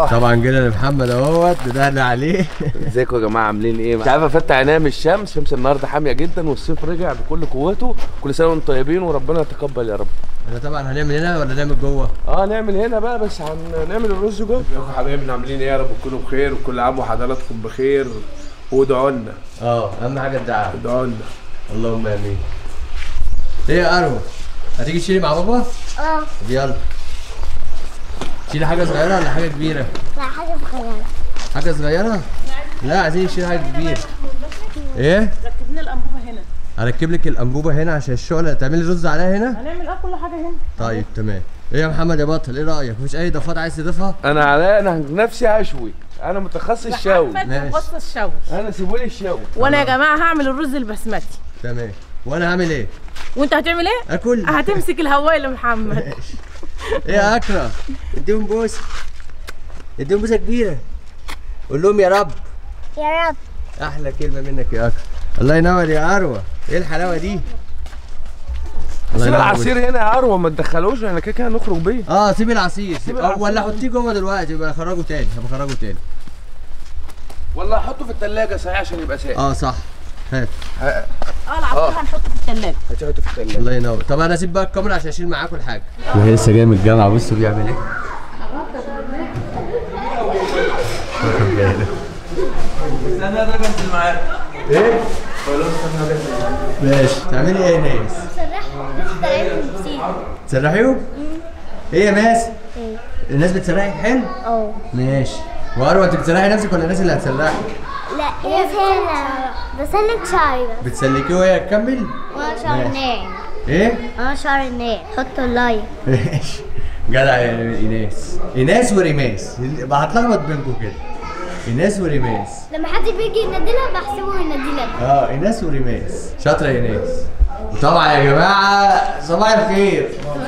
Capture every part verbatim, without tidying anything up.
صباح. طبعا جينا لمحمد اهوت بدأنا عليه. ازيكم يا جماعه عاملين ايه؟ مش عارف افتح عينيا من الشمس، الشمس النهارده حاميه جدا والصيف رجع بكل قوته. كل سنه وانتم طيبين وربنا يتقبل يا رب. احنا طبعا هنعمل هنا ولا نعمل جوه؟ اه نعمل هنا بقى، بس هنعمل الرز جوه. ازيكم حبايبنا عاملين ايه؟ يا رب تكونوا بخير وكل عام وحضراتكم بخير وادعوا لنا. اه اهم حاجه الدعاء. ادعوا لنا. اللهم امين. ايه يا اروى؟ هتيجي تشيلي مع بابا؟ اه. طب يلا. تشيلي حاجه صغيره ولا حاجه كبيره؟ لا حاجة صغيرة. حاجه صغيره؟ لا عايزين نشيل حاجه كبيره. ايه؟ ركب لنا الانبوبه هنا. هركب لك الانبوبه هنا عشان الشغل. هتعملي رز عليها هنا؟ هنعمل اه كل حاجه هنا. طيب تمام. ايه يا محمد يا بطل، ايه رايك؟ مفيش اي اضافات عايز تضيفها؟ انا على انا نفسي اشوي، انا متخصص شوي. ماشي. متخصص شوي. انا سيبولي الشوي. وانا يا جماعه هعمل الرز البسمتي. تمام. وانا هعمل ايه؟ وانت هتعمل ايه؟ اكل. هتمسك الهوايه لمحمد. ماشي. ايه يا اكرم؟ اديهم بوسه. اديهم بوسه كبيره. قول لهم يا رب. يا رب. احلى كلمه منك يا اكرم. الله ينور يا اروى. ايه الحلاوه دي؟ سيب العصير هنا يا اروى، ما تدخلوش، احنا كده كده هنخرج بيه. اه سيب العصير. سيب العصير. ولا حطيه جوه دلوقتي يبقى خرجه تاني. هبقى خرجه تاني. ولا احطه في الثلاجه صحيح عشان يبقى ساقع. اه صح. هات. اه العصير هنحطه في الثلاجه. هتحطه في الثلاجه. الله ينور. طب انا اسيب بقى الكاميرا عشان اشيل معاكم الحاجه. وهي لسه جايه من الجامعه. بصوا بيعمل ايه؟ واخد بالك. استنى ده بنزل معاك. ايه؟ خلاص استنى بنزل. ماشي. تعملي ايه يا ناس؟ بسرح. تسرحيهم؟ ايه يا ماس؟ ايه؟ الناس بتسرحي حلو؟ اه. ماشي. واروى انت بتسرحي نفسك ولا الناس اللي هتسرحي؟ لا يا سهلة. بسلك شعري بس. بتسلكيه وهي تكمل؟ وانا شعري ناعم. ايه؟ انا شعري ناعم. حطوا اللايك. ماشي. جدع يا ايناس. ايناس وريماس. هتلخبط بينكم كده. ايناس وريماس. لما حد بيجي ينادينا بحسبه ينادينا. اه ايناس وريماس. شاطره يا ايناس. وطبعا يا جماعه صباح الخير.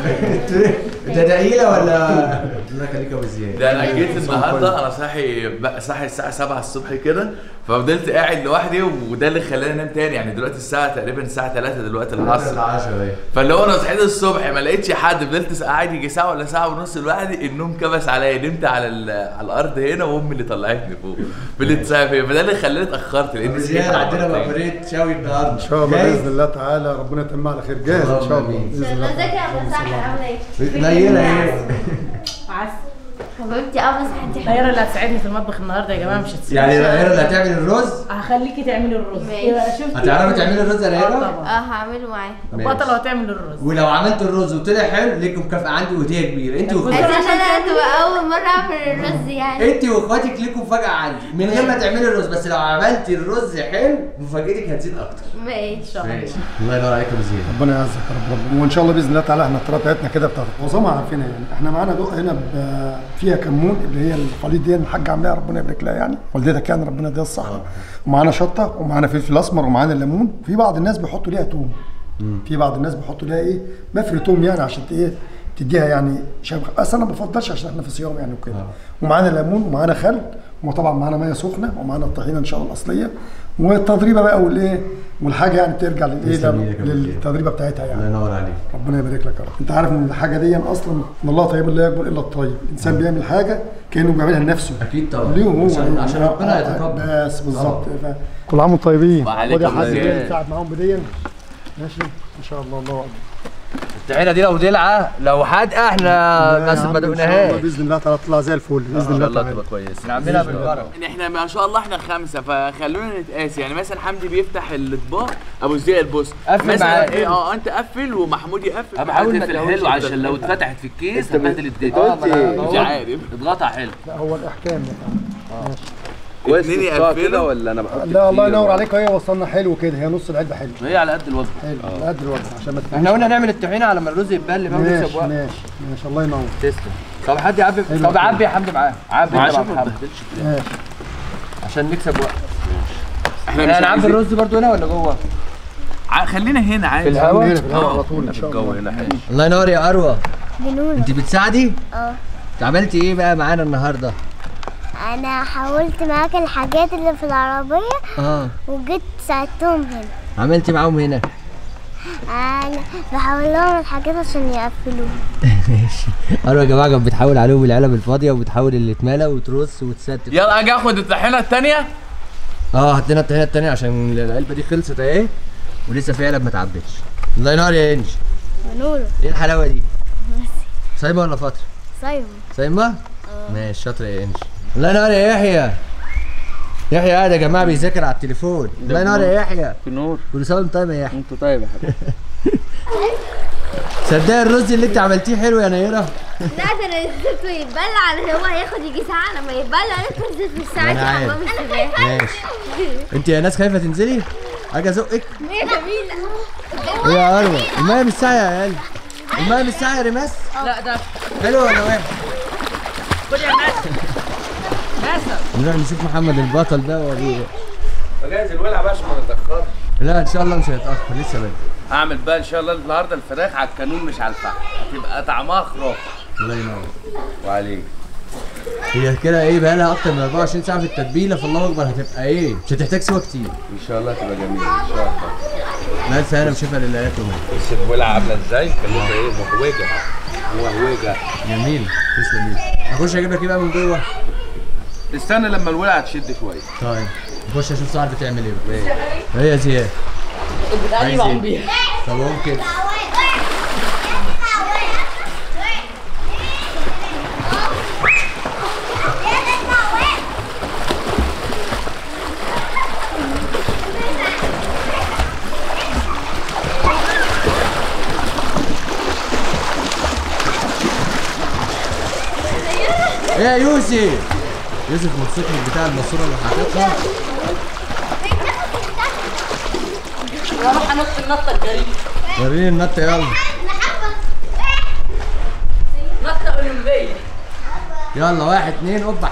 انت تقيله ولا؟ الله يخليك يا ابو زياد. ده انا جيت النهارده انا صاحي صاحي الساعه سبعة الصبح كده، ففضلت قاعد لوحدي وده اللي خلاني انام تاني. يعني دلوقتي الساعه تقريبا الساعه ثلاثة دلوقتي العصر. فاللي هو انا صحيت الصبح ما لقيتش حد، فضلت قاعد يجي ساعه ولا ساعه ونص لوحدي. النوم كبس عليا، نمت على على الارض هنا وامي اللي طلعتني فوق بالاتساف. فده اللي خلاني اتاخرت لان زياد عندنا مقبريه شاوي النهارده ان شاء الله باذن الله تعالى ربنا يتم على خير. جاهز ان شاء الله باذن الله. ازيك يا ابو سحر عامله ايه؟ نيره ايه؟ عسل. حبيبتي اه بس انت نيره اللي هتساعدني في المطبخ النهارده يا جماعه، مش هتساعدني. يعني نيره اللي هتعمل الرز؟ هخليكي تعملي الرز. ماشي. شفتي؟ هتعرفي تعملي الرز يا اه نيره؟ طبعا. اه هعمله معاك. بطله وهتعمل الرز. ولو عملت الرز وطلع حلو ليكم مكافاه عندي وهديه كبيره. انت واخواتك. عشان انا تبقى اول مره اعمل الرز يعني. انت واخواتك ليكم مفاجاه عندي من غير ما تعملي الرز، بس لو عملتي الرز حلو مفاجاتك هتزيد اكتر. ماشي. ماشي. الله ينور عليك يا ابو زياد. ربنا يعزك يا رب. رب وان شاء الله باذن الله تعالى احنا الطريقه بتاعتنا كده بتاعت معظمها عارفينها. يعني احنا معانا دقه هنا فيها كمون اللي هي الخليط دي الحاجه عاملاها ربنا يبارك لها يعني والدتك يعني ربنا يديها الصحه. ومعانا شطه ومعانا فلفل اسمر ومعانا الليمون. في بعض الناس بيحطوا ليها توم. في بعض الناس بيحطوا ليها ايه مفري توم يعني عشان ايه تديها يعني شبه. بس انا ما بفضلش عشان احنا في صيام يعني وكده. ومعانا ليمون ومعانا خل وطبعا معانا ميه سخنه ومعانا الطحينه ان شاء الله الاصليه والتضريبه بقى والايه والحاجه يعني بترجع للايه للتضريبه بتاعتها يعني. الله ينور عليك. ربنا يبارك لك يا رب. انت عارف ان الحاجه دي اصلا ان الله طيب لا يقبل الا الطيب. الانسان بيعمل حاجه كانه بيعملها لنفسه. اكيد طبعا. ليه هو عشان, عشان ربنا يتقبل. بس بالظبط. كل عام وانتم طيبين. وعليكم خد يا حاج السلام. تساعد معاهم بديا. ماشي ان شاء الله. الله اكبر. الطحينه دي لو دلعه لو حادقه احنا بس ما دقناهاش. باذن الله تعالى تطلع زي الفل باذن الله تعالى. تبقى كويس. نعملها بالبركه. احنا ما شاء الله احنا خمسه، فخلونا نتقاس. يعني مثلا حمدي بيفتح الاطباق، ابو زياد بص قفل مثلا معاك. ايه اه انت قفل ومحمود يقفل. أنا بحاول ما في تقولش الحلو عشان كده. لو اتفتحت في الكيس هتبهدل الدنيا. اه ما أنا مش عارف اضغطها حلو. لا هو الاحكام يعني. ماشي. كويس اتنين كده يقفلوا. ولا انا بحط لا الله كتير ينور ولا؟ عليك. هي وصلنا حلو كده. هي نص العلبه حلو. هي على قد الوزن. حلو على قد الوقت عشان ما احنا قلنا نعمل الطحينه على ما الرز يتبل بقى ونكسب ماشي وقت. ماشي ماشي. الله ينور. تسلم. طب حد يعبي. طب عبي يا حمدي معاه. عبي عشان طبعا ما محمد تبهدلش. ماشي. عشان نكسب وقت. احنا مش احنا هنعبي عايزين- الرز برضو هنا ولا جوه؟ ع- خلينا هنا عادي. في الهواء؟ هنا في الهواء على طول ان شاء الجو الله. هنا حلو. الله ينور يا اروى. بنونا. انت بتساعدي؟ اه. انت عملتي ايه بقى معانا النهارده؟ انا حاولت معاك الحاجات اللي في العربيه اه وجيت ساعدتهم هنا. عملتي معاهم هنا؟ انا بحاول لهم الحاجات عشان يقفلوها. ماشي. قالوا يا جماعه كانت بتحول عليهم العلب الفاضيه وبتحول اللي اتملى وترص وتستف. يلا اجي اخد الطحينه الثانيه. اه هات لنا الطحينه الثانيه عشان العلبه دي خلصت اهي ولسه في علب ما اتعبتش. الله ينور يا انجي. ونوره. ايه الحلاوه دي؟ صايمه ولا فتره؟ صايمه. صايمه؟ اه ماشي شاطره يا انجي. الله ينور يا يحيى. يحيى قاعد يا جماعه بيذاكر على التليفون. الله ينور يا يحيى. نور. كل سنه وانت طيب يا يحيى. انت طيب يا حبيبي. صدق الرز اللي انت عملتيه حلو يا نيره. لا ده انا نزلته يتبلع، هو هياخد يجي ساعه لما يتبلع لسه نزلت في الساعه دي حمام السباحه. ماشي. انت يا ناس خايفه تنزلي؟ اجي ازقك. هي جميله. ايه يا اروى؟ الميه مش ساعه يا عيال. الميه مش ساعه يا ريماس؟ لا ده حلو ولا وحش؟ خد يا ناس. ناسا نروح نشوف محمد البطل ده وابوه. فجاهز الولع بقى عشان ما نتاخرش. لا ان شاء الله مش هيتاخر لسه بدري. هعمل بقى ان شاء الله النهارده الفراخ على الكانون مش على الفحم، هتبقى طعمها خرافه. الله ينور. وعليك. هي كده ايه بقى لها اكتر من أربعة وعشرين ساعه في التتبيله فالله اكبر هتبقى ايه؟ مش هتحتاج سوا كتير. ان شاء الله هتبقى جميله ان شاء الله. لا سهله وشفا لله ياكل. بس الولع عامله ازاي؟ كلمتها ايه؟ مهوجه. مهوجه. جميل تسلم ايدك. اخش اجيب لك ايه بقى من جوه؟ استنى لما الولع تشد شويه. طيب نخش اشوف سعد بتعمل ايه بقى. ايه يا زياد؟ البتاعه دي بعوم بيها. طب ممكن ايه يا يوسف؟ يوسف مبسوط من بتاع الماسوره اللي حاططها. واروح انط النطه الجريمه. وريني النطه يلا. نطه اولمبيه. يلا واحد اتنين قبح.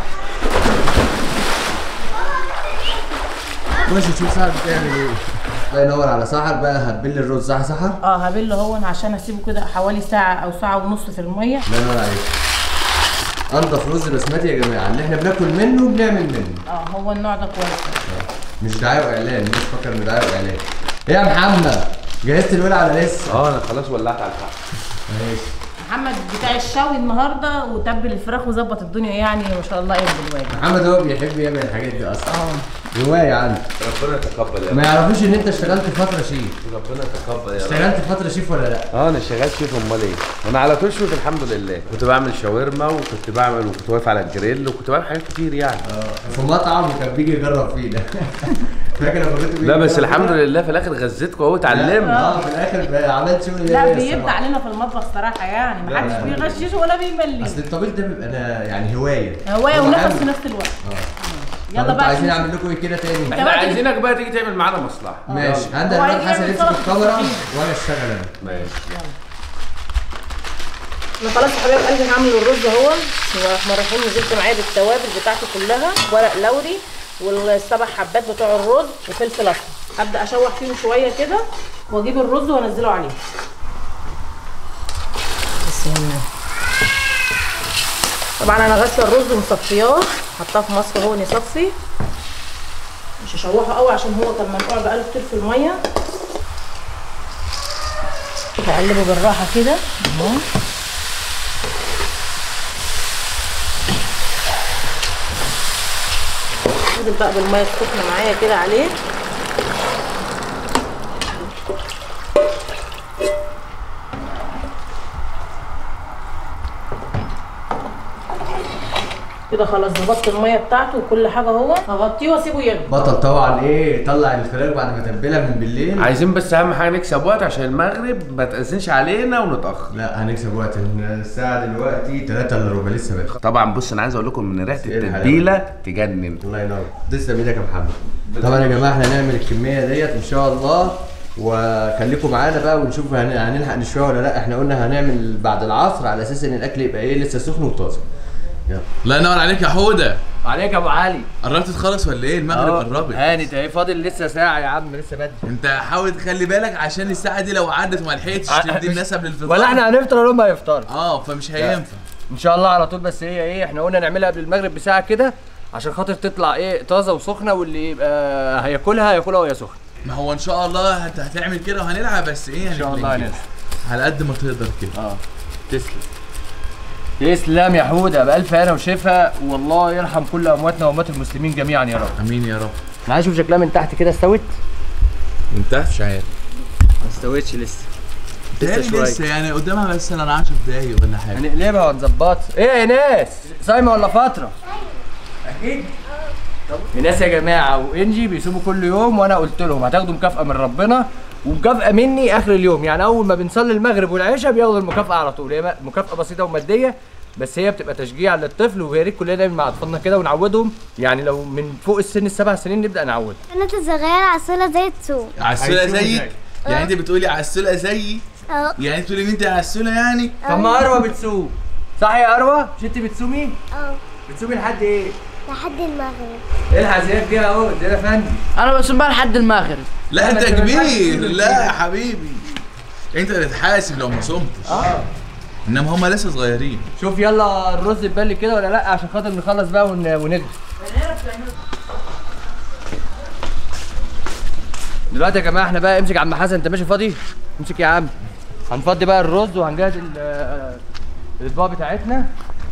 خش تشوف سحر بتعمل ايه. الله ينور على سحر بقى. هتبل الرز صح سحر؟ اه هبله هون عشان اسيبه كده حوالي ساعه او ساعه ونص في الميه. الله ينور عليك. انضف رز بسمتي يا جماعه اللي احنا بناكل منه وبنعمل منه. اه هو النوع ده كويس. مش دعايه واعلان، مش فاكر ان دعايه واعلان. ايه يا محمد؟ جهزت الولع ولا لسه؟ اه انا خلاص ولعت على الفحم. ماشي. محمد بتاع الشوي النهارده وتبل الفراخ وظبط الدنيا يعني ما شاء الله يقوم بالواجب. محمد هو بيحب يعمل الحاجات دي اصلا. اه هوايه عنده. ربنا يتقبل يا ما يعرفوش ان انت اشتغلت فتره شيف. ربنا يتقبل يا رب. اشتغلت فتره شيف ولا لا؟ اه انا شغال شيف امال ايه؟ انا على تشوت الحمد لله، كنت بعمل شاورما وكنت بعمل وكنت واقف على الجريل وكنت بعمل حاجات كتير يعني. اه في مطعم وكان بيجي يجرب فينا. فاكر لما كنت لا بس الحمد لله في الاخر غزيتكم اهو اتعلمنا. اه في الاخر عملت شغل. لا بيبدع علينا في المطبخ صراحه يعني ما حدش بيغشش ولا بيملي. اصل الطبيخ ده بيبقى أنا يعني هوايه. هوايه ونفس في نفس الوقت. اه يلا بقى عايزين اعمل لكم ايه كده تاني؟ احنا عايزينك بقى تيجي تعمل معانا مصلحه. ماشي عندي هو الواد هيجي حسن يعمل يمسك سلطة الكاميرا خفيفة. وانا اشتغل انا. ماشي. انا خلاص يا حبايب قلبي هعمل الرز اهو. واحنا رايحين نزلت معايا بالتوابل بتاعته كلها، ورق لوري والسبع حبات بتوع الرز وفلفل اسمر. هبدا اشوح فيهم شويه كده واجيب الرز وانزله عليه. بسم الله. طبعا انا غاسله الرز ومصفياه، حطاه في مصفى هو يصفي. مش هشوحه قوي عشان هو كان منقوع بقاله كتير في الميه. هقلبه بالراحه كده اهو. نزل بقى بالميه السخنه معايا كده عليه. كده خلاص ظبطت الميه بتاعته وكل حاجه اهو. هغطيه واسيبه يغلي. بطل طبعا ايه طلع الفراخ بعد ما تبلها من بالليل. عايزين بس اهم حاجه نكسب وقت عشان المغرب ما تاذنش علينا ونتاخر. لا هنكسب وقت. الساعه دلوقتي تلاتة الا ربع لسه بدري. طبعا بص انا عايز اقول لكم ان ريحه إيه الحلاوة التتبيله تجنن. الله ينور. تسلم ايدك يا محمد. طبعا يا جماعه احنا هنعمل الكميه ديت ان شاء الله وخليكم معانا بقى ونشوف هن- هنلحق نشويها ولا لا. احنا قلنا هنعمل بعد العصر على اساس ان الاكل يبقى ايه لسه سخن وطازه. يلا. الله ينور عليك يا حوده. عليك يا ابو علي. قربت تخلص ولا ايه؟ المغرب قربت. هانت اهي فاضل لسه ساعه يا عم لسه بدري. انت حاول تخلي بالك عشان الساعه دي لو عدت وما لحقتش تدي الناس قبل الفطار. ولا احنا هنفطر ولا هم هيفطروا. اه فمش هينفع. ان شاء الله على طول. بس هي ايه احنا قلنا نعملها قبل المغرب بساعه كده عشان خاطر تطلع ايه طازه وسخنه واللي يبقى هياكلها هياكلها وهي سخنه. ما هو ان شاء الله انت هتعمل كده وهنلعب، بس ايه ان شاء الله هنلعب على قد ما تقدر كده. اه تسلم تسلم يا حوده، بألف هنا وشفا، والله يرحم كل امواتنا واموات المسلمين جميعا يا رب. امين يا رب. انا عايز اشوف شكلها من تحت كده. استوت؟ من تحت مش عارف، ما استوتش لسه. لسه شويه لسه يعني قدامها مثلا عشر دقايق ولا حاجه. هنقلبها ونظبطها. ايه يا ناس؟ صايمه ولا فتره؟ اكيد. الناس يا جماعه وانجي بيصوموا كل يوم، وانا قلت لهم هتاخدوا مكافاه من ربنا ومكافاه مني اخر اليوم، يعني اول ما بنصلي المغرب والعشاء بياخدوا المكافاه على طول. هي مكافاه بسيطه وماديه، بس هي بتبقى تشجيع للطفل، ويا ريت كلنا نعمل مع اطفالنا كده ونعودهم، يعني لو من فوق السن السبع سنين نبدا نعود. انا صغيره عسوله زي التصوم. عسوله زيك؟ يعني انت بتقولي عسوله زيي؟ اه. يعني بتقولي ان انت عسوله يعني؟ طب ما اروى بتصوم صح يا اروى؟ مش انت بتصومي؟ اه. بتصومي لحد ايه؟ لحد المغرب. الحق زيك كده اهو زي يا فندم. انا بصوم بقى لحد المغرب. لا انت كبير. لا يا حبيبي انت اللي تحاسب لو ما صمتش. اه انما هم لسه صغيرين. شوف يلا الرز اتبل كده ولا لا، عشان خاطر نخلص بقى ون... ونجري. دلوقتي يا جماعه احنا بقى امسك يا عم حسن، انت ماشي فاضي؟ امسك يا عم. هنفضي بقى الرز وهنجهز الاطباق بتاعتنا.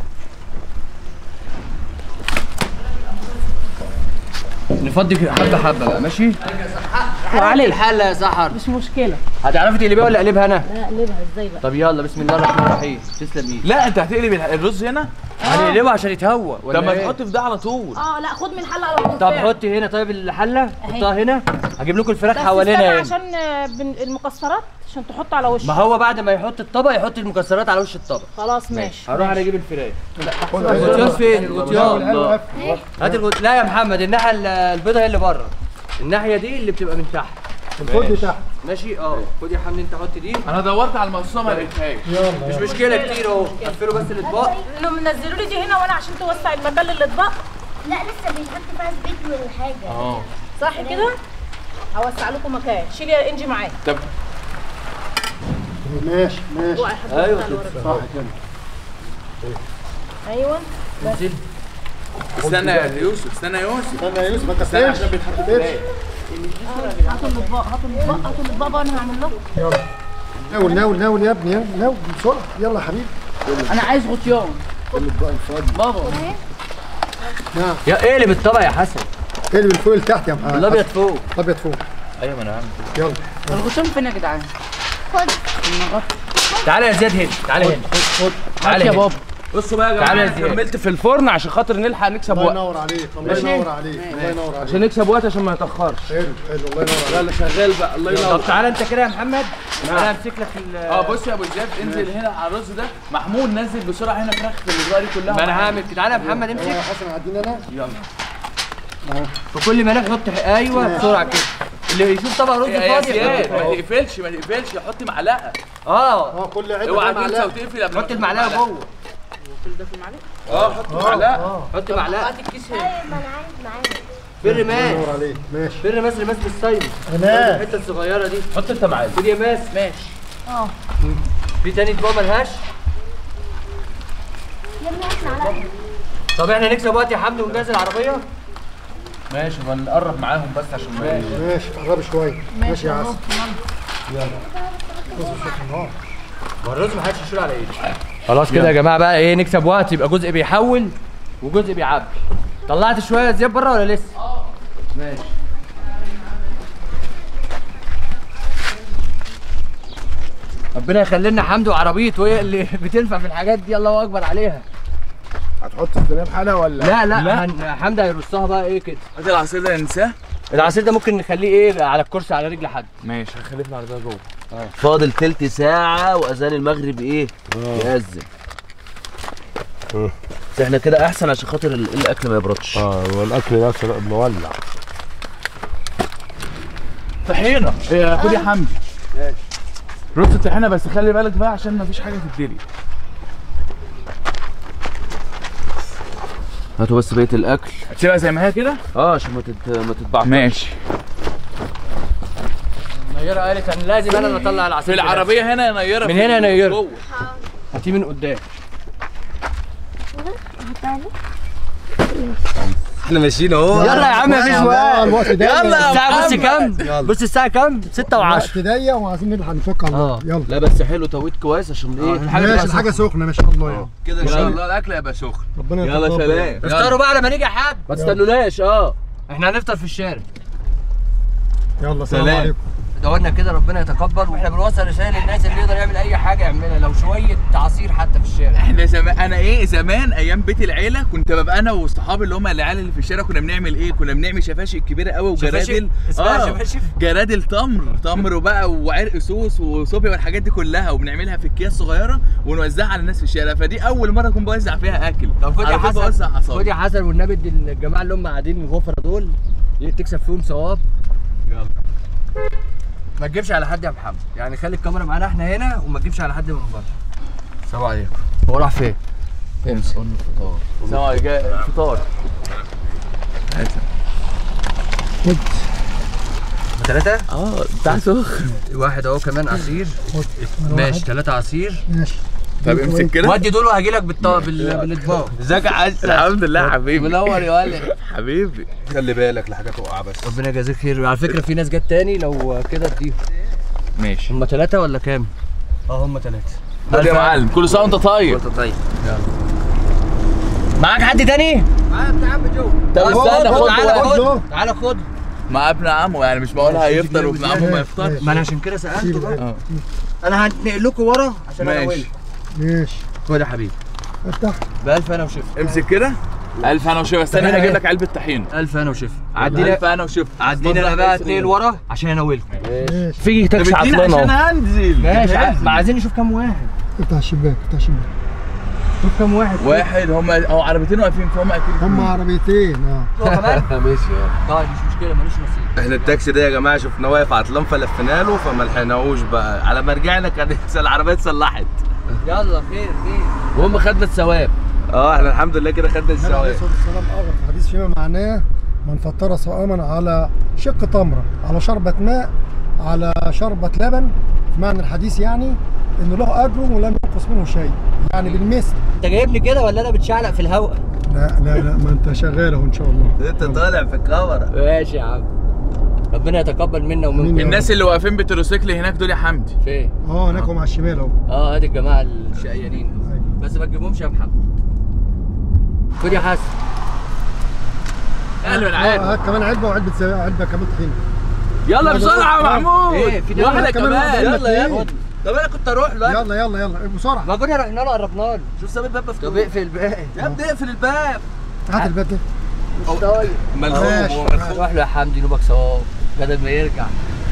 نفضي حبه حبه بقى ماشي؟ وعلي الحله يا سحر. مش مشكله. هتعرفي تقلبيها ولا اقلبها انا؟ لا اقلبها ازاي بقى؟ طب يلا بسم الله الرحمن الرحيم. تسلم ايدك. لا انت هتقلب الرز هنا؟ هنقلبه عشان يتهوى ولا طب ما إيه؟ تحط في ده على طول. اه لا خد من الحله على طول. طب حطي هنا طيب الحله، حطها هنا. هجيب لكم الفراخ بس حوالينا هنا عشان بن- المكسرات عشان تحط على وشه. ما هو بعد ما يحط الطبق يحط المكسرات على وش الطبق. خلاص ماشي. هروح انا اجيب الفراخ. الغطيان فين؟ الغطيان هات الغط... لا يا محمد، الناحيه ال- البيضه هي اللي بره، الناحيه دي اللي بتبقى من تحت. الفوق تحت. ماشي اه. خد يا حمدي انت حط دي. انا دورت على المقصومه ما لقيتهاش. مش مشكله كتير اهو. قفلوا بس الاطباق. انهم نزلوا لي دي هنا وانا عشان توسع المكان للاطباق. لا لسه بيتحط فيها زبيت ولا حاجه. اه صح كده؟ هوسع لكم مكان. شيلي يا انجي معايا. طب ماشي ماشي. ايوه صح كده. ايوه. استنى يا يوسف، استنى يا يوسف. استنى يا يوسف ما تقفلش. عشان بيتحط في ايه؟ هاتوا الاطباق هاتوا الاطباق هاتوا الاطباق وانا هعمل لكم. يلا ناول ناول ناول يا ابني، ناول بسرعه يلا يا حبيبي. انا عايز غطيان. الاطباق الفاضي. بابا نعم. يا اقلب الطبق يا حسن. اقلب من فوق لتحت يا محمد. الابيض فوق. الابيض فوق. ايوه ما انا عامل يلا الغطيان فين يا جدعان؟ خد. تعالى يا زياد هنا، تعالى هنا. خد. تعالى يا هنا. بابا. بصوا بقى يا تعالى جماعه، يا زياد. كملت في الفرن عشان خاطر نلحق نكسب الله وقت، ينور عليك، الله ماشي؟ ينور عليك، الله ينور عليك. عشان نكسب وقت عشان ما نتاخرش. حلو حلو الله ينور لا عليك. لا شغال بقى، الله ينور. طب تعالى انت كده يا محمد، انا همسك لك ال اه بص يا ابو زياد، انزل هنا على الرز ده. محمود نزل بسرعه هنا فراخ الاطباق دي كلها. ما انا هعمل كده. تعالى يا محمد امسك. يا حسن عدينا انا. يلا. وكل ما نحط ايوه بسرعه كده. اللي يشوف طبق رز يا يا فاضي زياد ما يحطه. تقفلش ما تقفلش، حط معلقه. اه اه كل عده اوعى معلقة. تنسى وتقفل قبل ما حط تحط المعلقه جوه. اه حط معلقه. حط معلقه. هات الكيس هنا. ايوه ما انا عارف معاك. فين الله رماس؟ ينور عليك ماشي. فين رماس؟ رماس بالصيد. رماس. الحته الصغيره دي. حط انت معايا. خد يا ماس. ماشي. اه في تاني اطباق ملهاش. يا ابني احنا على طب احنا نكسب وقت يا حمدي ونجهز العربيه. ماشي بنقرب معاهم بس عشان ما ماشي قرب شويه. ماشي يا عسل. ما الرز ما حدش يشيل على ايده. خلاص كده يا جماعه بقى ايه، نكسب وقت، يبقى جزء بيحول وجزء بيعبي. طلعت شويه زياد بره ولا لسه؟ اه ماشي. ربنا يخلي لنا حمدي وعربيته وهي اللي بتنفع في الحاجات دي، الله اكبر عليها. هتحط الكلام حاله ولا؟ لا لا, لا. هن... حمدي هيرصها بقى ايه كده. هات العصير ده ننساه. العصير ده ممكن نخليه ايه على الكرسي على رجل حد. ماشي هخليه في العربيه جوه. فاضل تلت ساعة وأذان المغرب إيه؟ يأذن. احنا كده أحسن عشان خاطر ال- الأكل ما يبردش. اه والاكل ده مولع. طحينه. إيه، خد يا حمدي. رز الطحينه بس خلي بالك بقى عشان ما فيش حاجه تتدلي. هاتوا بس بقية الأكل. هتسيبها زي ما هي كده؟ اه عشان ما تت... ما تتبعتش. ماشي. نيره قالت انا لازم انا اللي اطلع في العصير العربيه هنا يا نيره. من هنا يا نيره. جوه. هاتيه من قدام. احنا ماشيين اهو. يلا يا عم مفيش وقت. يلا الساعة بص كام؟ بص الساعة كام؟ ستة وعشرة. الوقت ضيق وعايزين نلحق نفك على الله. يلا. لا بس حلو توقيت كويس عشان ايه؟ ماشي الحاجة سخنة ما شاء الله يعني. كده ان شاء الله الاكل هيبقى سخن. ربنا يلا يتقبل. سلام. افطروا بقى لما نيجي يا حاج. ما تستنوناش. اه احنا هنفطر في الشارع. يلا سلام سلام. عليكم. دورنا كده ربنا يتقبل، واحنا بنوصل رسائل للناس اللي يقدر يعمل اي حاجه يعملها، لو شويه عصير حتى في الشارع. احنا زمان انا ايه زمان ايام بيت العيله كنت ببقى انا واصحابي اللي هم العيال اللي في الشارع كنا بنعمل ايه؟ كنا بنعمل شفاشق كبيره قوي وجرادل. اسمها شفاشف؟ جرادل تمر تمر وبقى وعرق سوس وصوبيا والحاجات دي كلها، وبنعملها في اكياس صغيره ونوزعها على الناس في الشارع. فدي اول مره اكون بوزع فيها اكل. طب خد يا على طول بوزع حسن، عصاير. خد يا حسن والنبي ادي الجماعه اللي هم قاعدين الغفره دول تكسب فيهم ثواب. يلا ما تجيبش على حد يا محمد، يعني خلي الكاميرا معانا احنا هنا وما تجيبش على حد من بره. السلام عليكم. هو راح فين؟ امسك. قول له فطار. السلام عليكم. فطار خد. ثلاثة؟ اه بتاع سخن. واحد اهو كمان عصير. ماشي ثلاثة عصير. ماشي. طب امسك كده. ودي دول وهجي لك بالاطباق. ازيك يا عز؟ الحمد لله حبيبي. منور يا ولد. حبيبي. خلي بالك لحاجه تقع بس. ربنا يجازيك خير. على فكرة في ناس جت تاني لو كده اديهم. ماشي. هم ثلاثة ولا كام؟ اه هم ثلاثة. خد يا معلم. كل سنه وانت طيب. انت طيب. يلا. معاك حد تاني؟ معايا بتاع عم جو. طب استنى خد تعالى واحد. خد تعالى خد. مع ابن عمه يعني مش بقول هيفطر وابن عمه ما يفطرش. ما انا عشان كده سألته بقى. اه انا هنقل لكم ورا عشان ماشي. انولكم. ماشي. خد يا حبيبي. افتح. بألف انا وشفا. امسك كده. الف انا وشفا. استنى انا هجيب لك علبه طحين. ألف انا وشفا. عدينا الف انا وشفا. عدينا انا بقى اتنين ورا عشان انولكم. ماشي. في تاكسي عشان عطلانه. هنزل. ماشي. ما عايزين نشوف كام واحد. افتح الشباك افتح الشباك. شوف كام واحد. واحد هم هو عربيتين واقفين فهم اكيد. هم عربيتين اه. هو كمان؟ ماشي. طيب مش مشكلة ماليش نصيب. احنا التاكسي ده يا جماعه شفناه واقف عطلان فلفينا له فما لحقناهوش بقى، على ما رجعنا كانت العربيه اتصلحت. يلا خير خير. المهم خدنا الثواب. اه احنا الحمد لله كده خدنا النبي عليه الثواب. الصلاه والسلام اغر في الحديث فيما معناه من فطر صائما على شق تمره، على شربة ماء، على شربة لبن، في معنى الحديث يعني انه له اجر ولم ينقص منه شيء، يعني بالمثل. انت جايبني كده ولا انا بتشعلق في الهواء؟ لا لا لا ما انت شغال اهو ان شاء الله. انت طالع في الكاميرا. ماشي يا عم. ربنا يتقبل منا ومنكم. الناس اللي واقفين بتروسيكل هناك دول يا حمدي. فين؟ اه هناك هم على الشمال اهو. اه هادي الجماعة الشقيانين دول. بس ما تجيبهمش يا محمد. خد يا حسن. اهلا اه عادي. هات كمان علبه وعلبه سوا- علبه كمان طحينه. يلا بسرعه يا محمود. ايه في واحده كمان كمان. واحدة. يلا يلا. طب انا كنت اروح له. يلا يلا يلا بسرعه. ما كنا رحنا له قربنا له. شوف ساب الباب مفتوح. طب اقفل الباب. يا ابني اقفل الباب. هات الباب ده. مش طايق. ملهوم ماشي. هو. روح له يا حمدي نوبك ثواب بدل ما يرجع.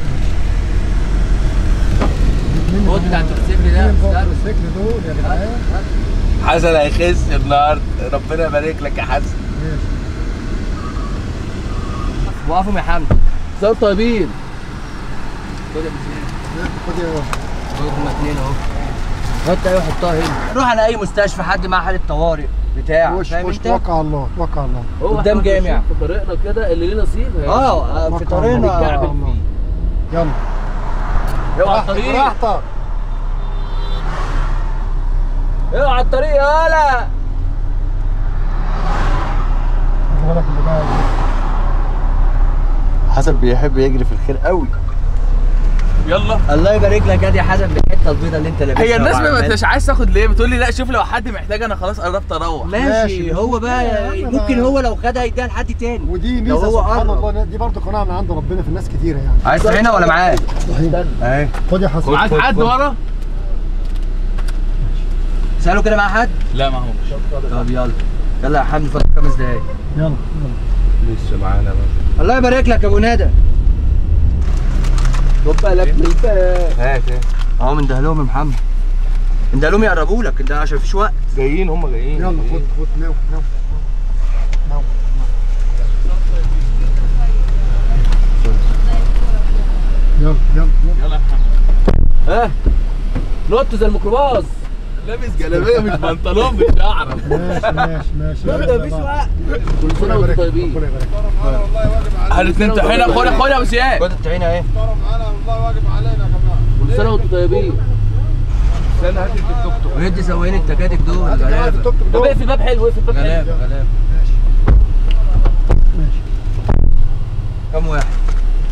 خد بتاع التروسيكل ده. التروسيكل دول يا جدعان. حسن هيخس النهارده، ربنا يبارك لك يا حسن. ماشي. وقفهم يا حمدي. سلام طيبين. خد يا مسير. خد يا خد هما اتنين اهو. حط ايوه حطها هنا. روح على اي مستشفى حد معاه حاله طوارئ بتاع. وش فاهم وش انت؟ توكل على الله توكل على الله. هو قدام احنا جامع. ماشيين في طريقنا كده اللي ليه نصيب. اه في توكل طريقنا. على نتكعبل الله. فيه. يلا اوعى الطريق. براحتك. اوعى الطريق يالا. بالك اللي بقى. حسن بيحب يجري في الخير قوي. يلا. الله يبارك لك يا دي حسن بالحته البيضه اللي انت لابسها. هي الناس ما وعمال- مش عايز تاخد ليه؟ بتقول لي لا شوف لو حد محتاج انا خلاص قربت اروح. ماشي. ماشي. هو بقى يا عم ممكن بقى. هو لو خدها يديها لحد تاني. ودي لو ميزه هو سبحان قرب. الله، دي برضه قناعه من عند ربنا في الناس كتيره يعني. عايز هنا ولا معاه؟ صحيح. اهي. خد يا حسن. معاك حد ورا؟ سألوا كده مع حد؟ لا ما هو. طب يلا. يلا يا حمدي فاضل خمس دقايق. يلا يلا. لسه معانا بقى. الله يبارك لك يا ابو ندى. خد بالك من الباب. هات ايه؟ اهو من دهلهم يا محمد. من دهلهم يقربوا لك ده عشان مفيش وقت. جايين هم جايين. يلا خد خد ناو ناو ناو. يلا يلا يلا يا محمد. ها نط زي الميكروباص. لابس جلابيه مش بنطلون مش اعرف. ماشي ماشي ماشي. ده مفيش وقت. كل سنه وانتم طيبين. ربنا يبارك. هنتنين طحينه. خد خد يا ابو سياد. خد الطحينه اهي. كل سنه وانتم طيبين. استنى هات التوك توك. ويدي سواقين التكاتك دول هات غلابه. التوك توك طب دول. اقفل الباب حلو. اقفل الباب حلو. غلابه غلابه.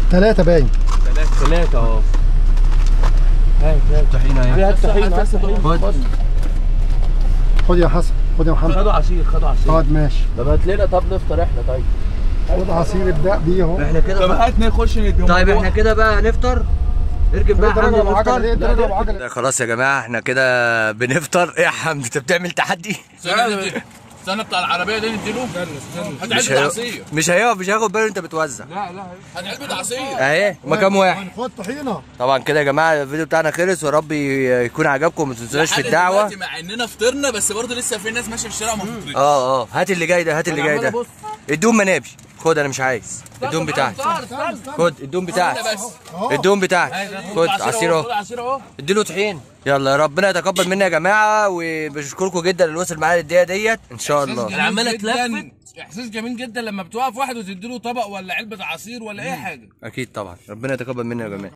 ثلاثة باين. ثلاثة ثلاثة اه. هات هات طحينة اهي. هات طحينة. خد خد يا حسن، خد يا محمد. خدوا عصير خدوا عصير. خد ماشي. طب هات لنا طب نفطر احنا طيب. خد عصير ابدأ بيه اهو. احنا كده طب هات نخش نديهم. طيب احنا كده بقى نفطر. اركب بقى حمد نفطر. ليه تضرب ابو عجله؟ خلاص يا جماعه احنا كده بنفطر. ايه يا حمد انت بتعمل تحدي؟ استنى بتاع العربيه دي نديله. هات مش علبه هي... عصير. مش هيقف مش هياخد باله انت بتوزع. لا لا هات علبه عصير. اهي ما كام واحد. خد طحينه. طبعا كده يا جماعه الفيديو بتاعنا خلص ويا رب يكون عجبكم. ما تنسوش في الدعوه. مع اننا فطرنا بس برضه لسه في ناس ماشيه في الشارع وما فطرتش. اه اه هات اللي جاي ده هات اللي جاي ده. الدوم منابي. خد انا مش عايز الدوم بتاعتي. خد الدوم بتاعتي. الدوم بتاعتي. خد عصير اهو. اديله طحين. يلا ربنا يتقبل منا يا جماعه وبشكركم جدا اللي وصل معانا الدقيقه ديت ان شاء الله. انا عمال اتلفت. احساس جميل جدا لما بتوقف واحد وتديله طبق ولا علبه عصير ولا اي حاجه. اكيد طبعا ربنا يتقبل منا يا جماعه.